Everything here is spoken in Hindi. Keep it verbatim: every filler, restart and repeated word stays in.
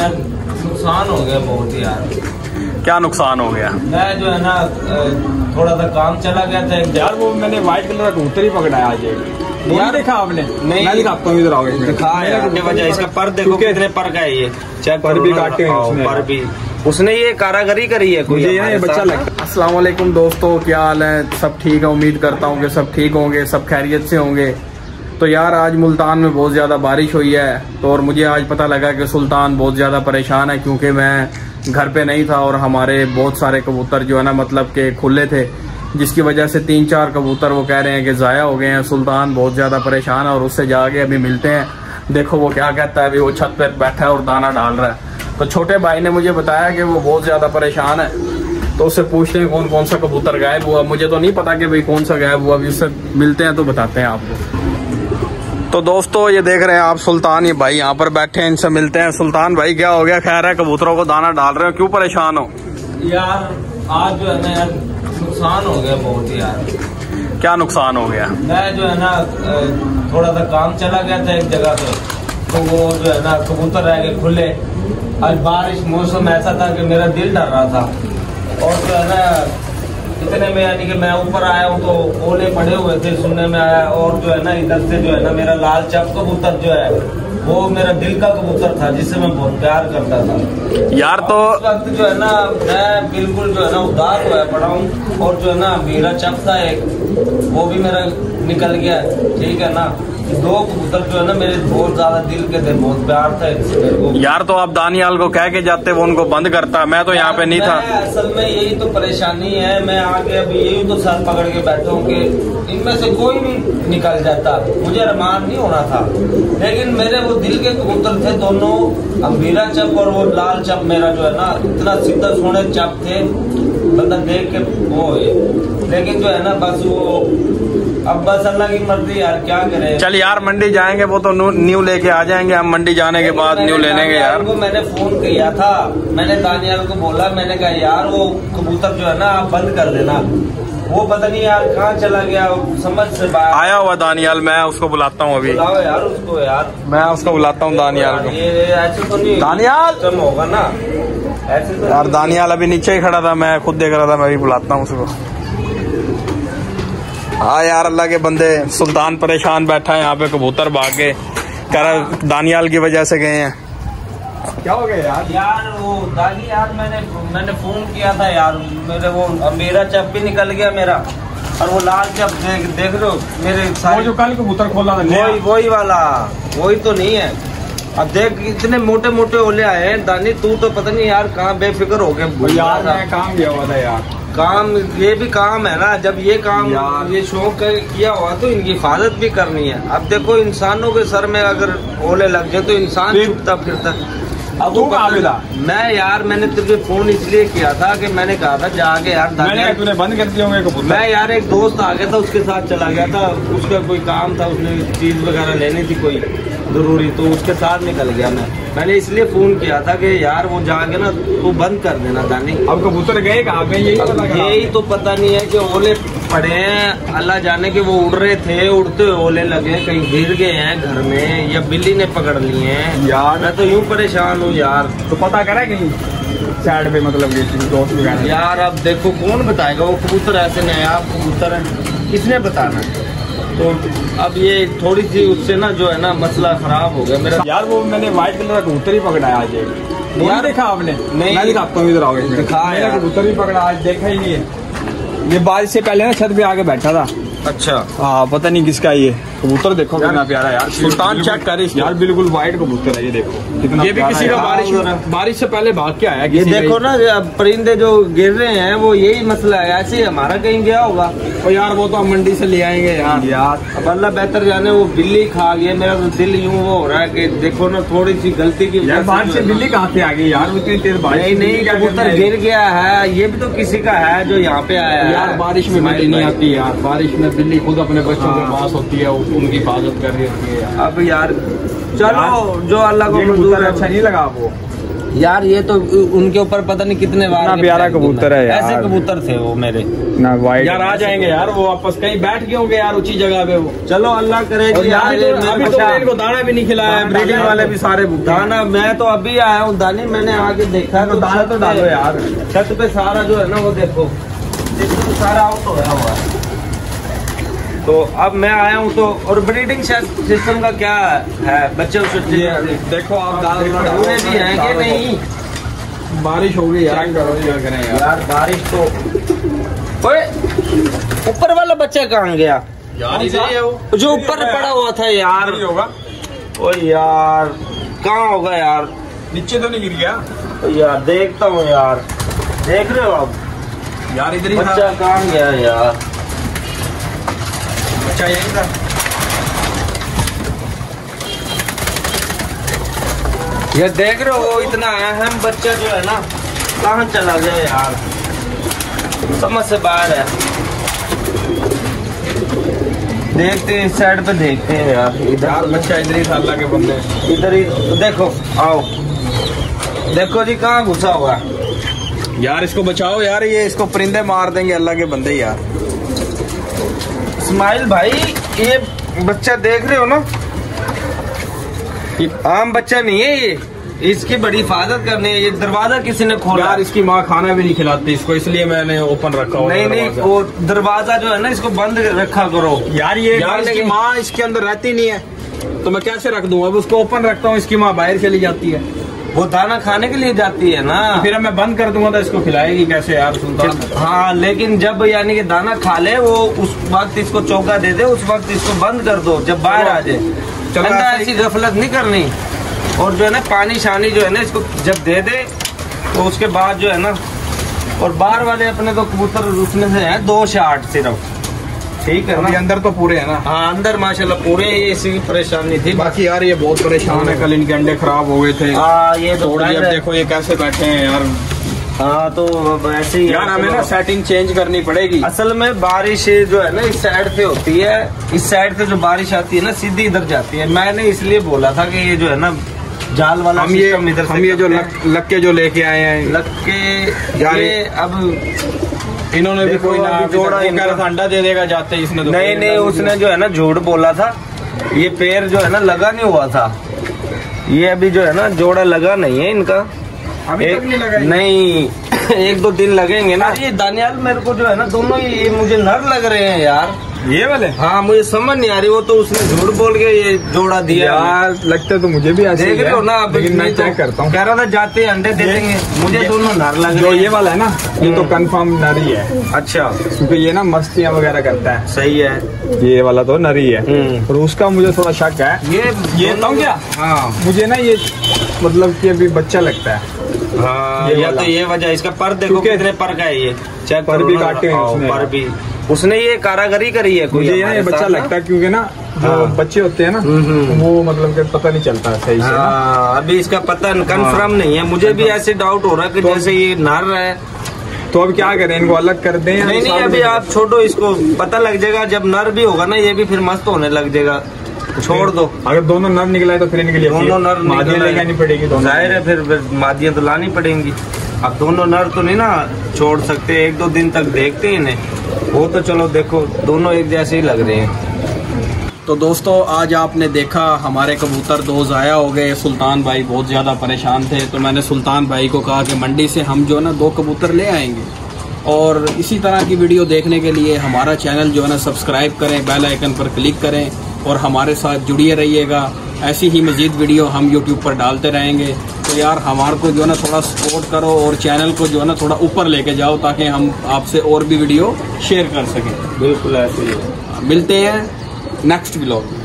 यार नुकसान हो गया बहुत ही यार। क्या नुकसान हो गया? मैं जो है ना थोड़ा सा काम चला गया था यार, वो मैंने व्हाइट कलर का कबूतर ही पकड़ा है आज। वो नहीं देखा आपने? नहीं, मैं दिखाता हूँ, इधर आओ। दिखा यार, वजह इसका पर देखो कितने पर का है ये, चेक पर भी काटे हैं उसने, पर भी उसने ये कारागरी करी है कोई। ये बच्चा लगता। अस्सलाम वालेकुम दोस्तों, क्या हाल है? सब ठीक है? उम्मीद करता हूँ कि सब ठीक होंगे, सब खैरियत से होंगे। तो यार आज मुल्तान में बहुत ज़्यादा बारिश हुई है, तो और मुझे आज पता लगा कि सुल्तान बहुत ज़्यादा परेशान है, क्योंकि मैं घर पे नहीं था और हमारे बहुत सारे कबूतर जो है ना मतलब के खुले थे, जिसकी वजह से तीन चार कबूतर वो कह रहे हैं कि ज़ाया हो गए हैं। सुल्तान बहुत ज़्यादा परेशान है और उससे जाके अभी मिलते हैं। देखो वो क्या कहता है, अभी वो छत पर बैठा है और दाना डाल रहा है। तो छोटे भाई ने मुझे बताया कि वो बहुत ज़्यादा परेशान है, तो उससे पूछते हैं कौन कौन सा कबूतर गायब हुआ। मुझे तो नहीं पता कि भाई कौन सा गायब हुआ, अभी उससे मिलते हैं तो बताते हैं आपको। तो दोस्तों ये देख रहे हैं आप सुल्तान, ये भाई यहाँ पर बैठे हैं, इनसे मिलते हैं। सुल्तान भाई क्या हो गया? खैर है, कबूतरों को दाना डाल रहे हो, क्यों परेशान हो? यार आज जो है ना यार नुकसान हो गया बहुत ही यार। क्या नुकसान हो गया? मैं जो है ना थोड़ा सा काम चला गया था एक जगह पे, तो वो जो है ना कबूतर रह गए खुले। आज बारिश मौसम ऐसा था कि मेरा दिल डर रहा था, और जो है ना इतने में यानी कि मैं ऊपर आया हूँ तो ओले पड़े हुए थे, सुनने में आया। और जो है ना इधर से जो है ना मेरा लाल चप कबूतर जो है वो मेरा दिल का कबूतर था, जिससे मैं बहुत प्यार करता था यार। तो उस वक्त जो है ना मैं बिल्कुल जो है ना उदास हुआ पड़ा हूँ, और जो है ना मेरा चप था एक, वो भी मेरा निकल गया, ठीक है ना। दो कबूतर जो है ना मेरे बहुत ज्यादा दिल के थे, बहुत प्यार था इनसे मेरे को। यार तो आप दानियाल को कह के जाते, वो उनको बंद करता। मैं तो यहाँ पे नहीं था। असल में यही तो परेशानी है, मैं आके अभी यही तो सर पकड़ के बैठा हूँ कि इनमें से कोई भी निकल जाता, मुझे अरमान नहीं होना था। लेकिन मेरे वो दिल के कबूतर थे दोनों, अंबीरा चप और वो लाल चप मेरा जो है ना इतना सीधा सोने चप थे, बंदा देख के वो है। लेकिन जो है ना बस वो अब बस अल्लाह की मर्जी यार, क्या करें। चल यार मंडी जाएंगे, वो तो न्यू लेके आ जाएंगे हम। मंडी जाने के बाद न्यू ले लेंगे यार। को मैंने फोन किया था, मैंने दानियाल को बोला, मैंने कहा यार वो कबूतर जो है ना आप बंद कर देना। वो पता नहीं यार कहाँ चला गया, समझ से बाहर आया हुआ दानियाल। मैं उसको बुलाता हूँ अभी। बुलाओ यार उसको यार, मैं उसको बुलाता हूँ दानियाल को। ये ऐसे तो नहीं दानियाल कम होगा ना ऐसे तो यार। दानियाल अभी नीचे ही खड़ा था, मैं खुद देख रहा था, मैं भी बुलाता हूँ उसको। हाँ यार अल्लाह के बंदे, सुल्तान परेशान बैठा है यहाँ पे, कबूतर भाग गए, कह रहा दानियाल की वजह से गए हैं। क्या हो गया यार? यार वो दानी यार मैंने मैंने फोन किया था यार, मेरे वो मेरा चप भी निकल गया मेरा, और वो लाल चप देख देख रहे हो मेरे वो जो कल कबूतर खोला था, वही वही वाला, वही तो नहीं है। अब देख इतने मोटे मोटे ओले आए हैं दानी, तू तो पता नहीं यार कहाँ बेफिक्र हो गए यार। मैं काम गया हुआ था यार। काम ये भी काम है ना, जब ये काम ये शौक किया हुआ तो इनकी हिफाजत भी करनी है। अब देखो इंसानों के सर में अगर ओले लग जाए तो इंसान छुपता फिरता। अब वो मैं यार मैंने तुझे फोन इसलिए किया था कि मैंने कहा था जाके यार मैंने तूने बंद कर दिया होंगे। मैं यार एक दोस्त आ गया था, उसके साथ चला गया था, उसका कोई काम था, उसने चीज वगैरह लेनी थी कोई जरूरी, तो उसके साथ निकल गया मैं। मैंने इसलिए फोन किया था कि यार वो जाके ना तू बंद कर देना दानी। अब कबूतर गए कहाँ पे? यही यही तो पता नहीं है कि ओले पड़े हैं, अल्लाह जाने के वो उड़ रहे थे, उड़ते हुए ओले लगे, कहीं गिर गए हैं घर में या बिल्ली ने पकड़ लिए हैं यार। मैं तो यूँ परेशान हूँ यार। तो पता करा कहीं साइड पे, मतलब दोस्त वगैरह? यार अब देखो कौन बताएगा, वो कबूतर ऐसे नायाब कबूतर है, किसने बताना? तो अब ये थोड़ी सी उससे ना जो है ना मसला खराब हो गया मेरा। यार वो मैंने व्हाइट कलर का कबूतर ही पकड़ा है आज। वो नहीं देखा आपने? नहीं, मैं दिखाता हूँ, इधर आओ। दिखा यार, कबूतर ही पकड़ा आज, देखा ही नहीं है। ये बारिश से पहले ना छत पे आके बैठा था। अच्छा हाँ, पता नहीं किसका ये कबूतर। देखो कितना प्यारा यार, सुल्तान चेक कर यार, बिल्कुल व्हाइट कबूतर है ये। देखो कितना, ये भी किसी का बारिश बारिश से पहले भाग के आया। ये देखो ना परिंदे जो गिर रहे हैं, वो यही मसला है। ऐसे ही हमारा कहीं गया होगा। और यार वो तो हम मंडी से ले आएंगे यार। यार अब अल्लाह बेहतर जाने, वो बिल्ली खा गई। मेरा तो दिल यूँ वो हो रहा है कि देखो ना थोड़ी सी गलती की यार, बारिश से बिल्ली कहाँ से आ गई यार? इतनी तेज बारिश नहीं नहीं, कबूतर गिर गया है, ये भी तो किसी का है जो यहाँ पे आया है। यार बारिश में बिल्ली नहीं आती यार, बारिश में बिल्ली खुद अपने बच्चों के पास होती है, उनकी हिफाजत कर रही होती है यार। अब यार चलो जो अल्लाह को मंजूर है। अच्छा नहीं लगा वो? यार ये तो उनके ऊपर पता नहीं कितने बार इतना प्यारा कबूतर है यार। ऐसे कबूतर थे वो मेरे ना वाइट यार आ जाएंगे यार, वो वापस कहीं बैठ गए होंगे यार ऊंची जगह पे वो। चलो अल्लाह करे और कि यार यार तो अभी तो मैंने इनको दाना भी नहीं खिलाया है, ब्रीडिंग वाले भी सारे भूखे हैं। दाना मैं तो अभी आया हूँ दानी, मैंने आके देखा तो दाना तो डालो यार। छत पे सारा जो है ना वो देखो जिसमें सारा आउट होया हुआ है। तो अब मैं आया हूँ तो और ब्रीडिंग सिस्टम का क्या है बच्चे उसे देखो आप दाल पूरे भी हैं कि नहीं। बारिश हो गई यार, करो क्या करें यार। यार बारिश तो ओए ऊपर वाला बच्चा कहाँ गया यार इधर ही है वो जो ऊपर पड़ा हुआ था यार। होगा ओ यार कहाँ होगा यार, नीचे तो नहीं गिर गया ओ यार देखता हूँ यार, देख रहे हो आप यार, इधर ही था बच्चा कहाँ गया यार। बच्चा यही था। ये देख रहे हो इतना अहम बच्चा जो है ना कहाँ चला गया यार, समझ से बाहर है। देखते हैं इस साइड पे, देखते हैं यार इधर यार बच्चा इधर ही था, अल्लाह के बंदे। इधर ही देखो, आओ देखो जी कहाँ घुसा हुआ है। यार इसको बचाओ यार, ये इसको परिंदे मार देंगे अल्लाह के बंदे यार। इस्माइल भाई ये बच्चा देख रहे हो ना, आम बच्चा नहीं है ये, इसकी बड़ी हिफाजत करनी है। ये दरवाजा किसी ने खोला यार, इसकी माँ खाना भी नहीं खिलाती इसको, इसलिए मैंने ओपन रखा हुआ। नहीं नहीं वो दरवाजा जो है ना इसको बंद रखा करो यार। ये यार इसकी माँ इसके अंदर रहती नहीं है तो मैं कैसे रख दूं, अब उसको ओपन रखता हूँ, इसकी माँ बाहर चली जाती है। वो दाना खाने के लिए जाती है ना, फिर मैं बंद कर दूंगा तो इसको खिलाएगी कैसे यार सुल्तान। हाँ लेकिन जब यानी कि दाना खा ले वो उस वक्त इसको चौका दे दे, उस वक्त इसको बंद कर दो जब बाहर आ जाए। चलो ऐसी गफलत नहीं करनी। और जो है ना पानी शानी जो है ना इसको जब दे दे तो उसके बाद जो है ना, और बाहर वाले अपने तो कबूतर उसमें से हैं दो से आठ सिर्फ, ठीक है ना। अंदर तो पूरे है ना। हाँ अंदर माशाल्लाह पूरे, ये इसी की परेशानी थी। बाकी यार ये बहुत परेशान है, कल इनके अंडे खराब हो गए थे। हाँ ये तो थोड़ी अब देखो ये कैसे बैठे हैं यार। हाँ तो ऐसे ही यार हमें ना सेटिंग चेंज करनी पड़ेगी। असल में बारिश जो है ना इस साइड से होती है, इस साइड से जो बारिश आती है ना सीधी इधर जाती है। मैंने इसलिए बोला था कि ये जो है ना जाल वाला हम ये हम ये जो लक, लक्के जो लेके आए हैं, लक्के यार ये अब इन्होंने भी कोई ना जोड़ा अंडा दे देगा जाते ही इसने तो। नहीं नहीं उसने जो है ना झूठ बोला था, ये पैर जो है ना लगा नहीं हुआ था। ये अभी जो है ना जोड़ा लगा नहीं है इनका, अभी एक, तक नहीं लगा। नहीं एक दो दिन लगेंगे ना। ये दानियाल मेरे को जो है ना दोनों ये मुझे नर लग रहे हैं यार, ये वाले। हाँ मुझे समझ नहीं आ रही, वो तो उसने झूठ बोल के ये जोड़ा दिया यार। लगता तो मुझे भी ऐसे देख रहे हो ना, लेकिन मैं चेक करता हूँ। कह रहा था जाते अंडे दे देंगे, मुझे दोनों नर लग जो रहे ये वाला है ना, ये तो कंफर्म नरी है। अच्छा क्योंकि ये ना मस्तियाँ वगैरह करता है। सही है, ये वाला तो नरी है और उसका मुझे थोड़ा शक है। ये ये तो क्या, हाँ मुझे ना ये मतलब कि अभी बच्चा लगता है। हाँ ये या तो ये वजह, इसका पर देखो कितने पर का है ये, चेक पर भी काटे हैं उसने। पर भी उसने ये कारागरी करी है कोई। मुझे ये बच्चा लगता है क्योंकि ना जो हाँ। बच्चे होते हैं ना वो मतलब कि पता नहीं चलता सही से। हाँ, अभी इसका पता कंफर्म नहीं है, मुझे भी ऐसे डाउट हो रहा है कि तो जैसे ये नर है। तो अब क्या करें, इनको अलग कर दें? नहीं नहीं अभी आप छोड़ो इसको, पता लग जाएगा जब नर भी होगा ना, ये भी फिर मस्त होने लग जाएगा। छोड़ दो, अगर दोनों नर निकला है तो फिर इनके लिए दोनों नर मादियां लेनी पड़ेगी। जाहिर है फिर मादियां तो लानी पड़ेंगी। अब दोनों नर तो नहीं ना छोड़ सकते, एक दो दिन तक देखते हैं इन्हें। वो तो चलो देखो दोनों एक जैसे ही लग रहे हैं। तो दोस्तों आज आपने देखा हमारे कबूतर दो ज़ाया हो गए। सुल्तान भाई बहुत ज़्यादा परेशान थे, तो मैंने सुल्तान भाई को कहा कि मंडी से हम जो है ना दो कबूतर ले आएंगे। और इसी तरह की वीडियो देखने के लिए हमारा चैनल जो है ना सब्सक्राइब करें, बेल आइकन पर क्लिक करें और हमारे साथ जुड़िए रहिएगा। ऐसी ही मज़ीद वीडियो हम यूट्यूब पर डालते रहेंगे। तो यार हमारे को जो है ना थोड़ा सपोर्ट करो और चैनल को जो है ना थोड़ा ऊपर लेके जाओ ताकि हम आपसे और भी वीडियो शेयर कर सकें। बिल्कुल ऐसे ही। मिलते हैं नेक्स्ट व्लॉग में।